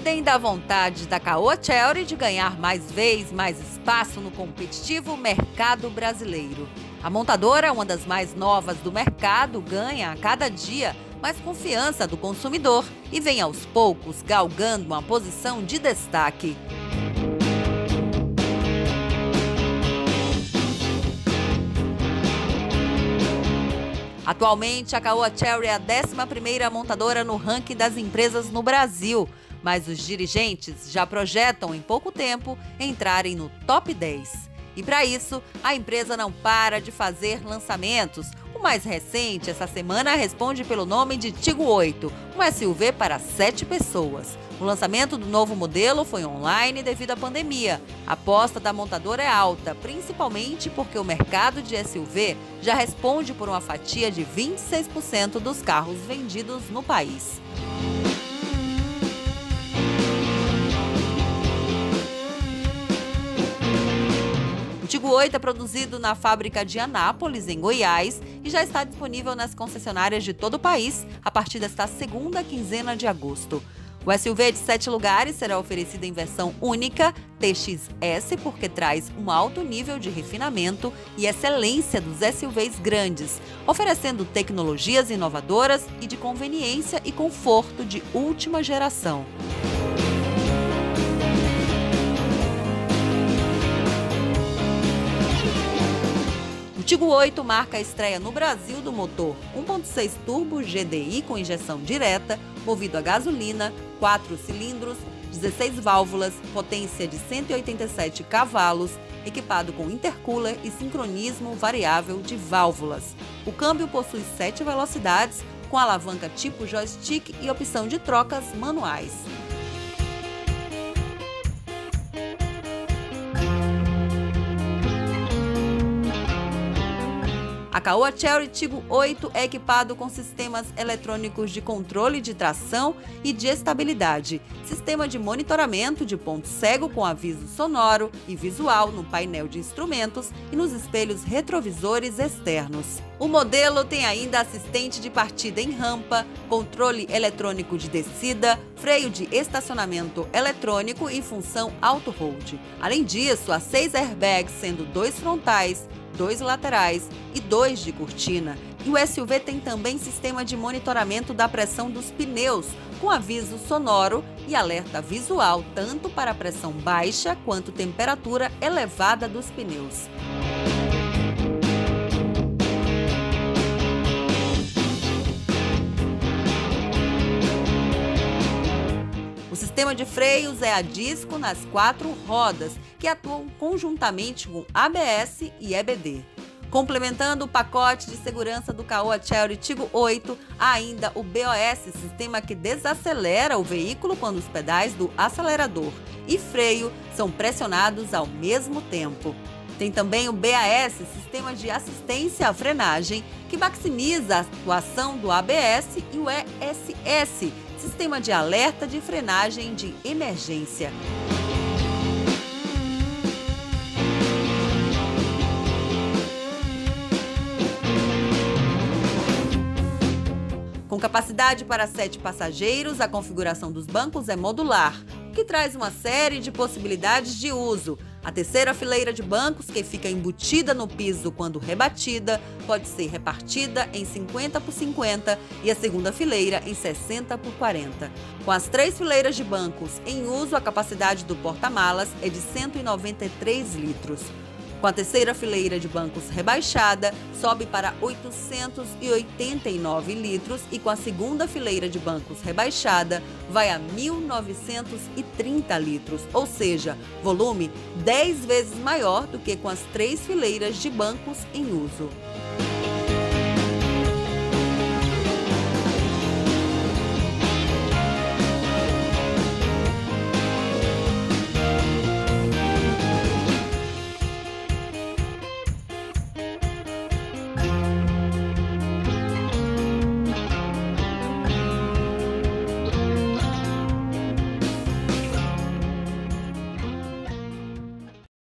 Idem da vontade da Caoa Chery de ganhar mais espaço no competitivo mercado brasileiro. A montadora, uma das mais novas do mercado, ganha a cada dia mais confiança do consumidor e vem aos poucos galgando uma posição de destaque. Atualmente, a Caoa Chery é a 11ª montadora no ranking das empresas no Brasil, mas os dirigentes já projetam em pouco tempo entrarem no top 10. E para isso, a empresa não para de fazer lançamentos. O mais recente, essa semana, responde pelo nome de Tigo 8, um SUV para 7 pessoas. O lançamento do novo modelo foi online devido à pandemia. A aposta da montadora é alta, principalmente porque o mercado de SUV já responde por uma fatia de 26% dos carros vendidos no país. O Tigo 8 é produzido na fábrica de Anápolis, em Goiás, e já está disponível nas concessionárias de todo o país a partir desta segunda quinzena de agosto. O SUV de 7 lugares será oferecido em versão única, TXS, porque traz um alto nível de refinamento e excelência dos SUVs grandes, oferecendo tecnologias inovadoras e de conveniência e conforto de última geração. O Tigo 8 marca a estreia no Brasil do motor 1.6 turbo GDI com injeção direta, movido a gasolina, 4 cilindros, 16 válvulas, potência de 187 cavalos, equipado com intercooler e sincronismo variável de válvulas. O câmbio possui 7 velocidades, com alavanca tipo joystick e opção de trocas manuais. A Caoa Chery Tigo 8 é equipado com sistemas eletrônicos de controle de tração e de estabilidade, sistema de monitoramento de ponto cego com aviso sonoro e visual no painel de instrumentos e nos espelhos retrovisores externos. O modelo tem ainda assistente de partida em rampa, controle eletrônico de descida, freio de estacionamento eletrônico e função auto-hold. Além disso, há 6 airbags, sendo 2 frontais, 2 laterais e 2 de cortina. E o SUV tem também sistema de monitoramento da pressão dos pneus, com aviso sonoro e alerta visual, tanto para a pressão baixa quanto temperatura elevada dos pneus. O sistema de freios é a disco nas 4 rodas, que atuam conjuntamente com ABS e EBD. Complementando o pacote de segurança do Caoa Chery Tigo 8, há ainda o BOS, sistema que desacelera o veículo quando os pedais do acelerador e freio são pressionados ao mesmo tempo. Tem também o BAS, sistema de assistência à frenagem, que maximiza a atuação do ABS, e o ESS, sistema de alerta de frenagem de emergência. Com capacidade para 7 passageiros, a configuração dos bancos é modular, o que traz uma série de possibilidades de uso. A terceira fileira de bancos, que fica embutida no piso quando rebatida, pode ser repartida em 50 por 50 e a segunda fileira em 60 por 40. Com as 3 fileiras de bancos em uso, a capacidade do porta-malas é de 193 litros. Com a terceira fileira de bancos rebaixada, sobe para 889 litros e com a segunda fileira de bancos rebaixada, vai a 1.930 litros, ou seja, volume 10 vezes maior do que com as 3 fileiras de bancos em uso.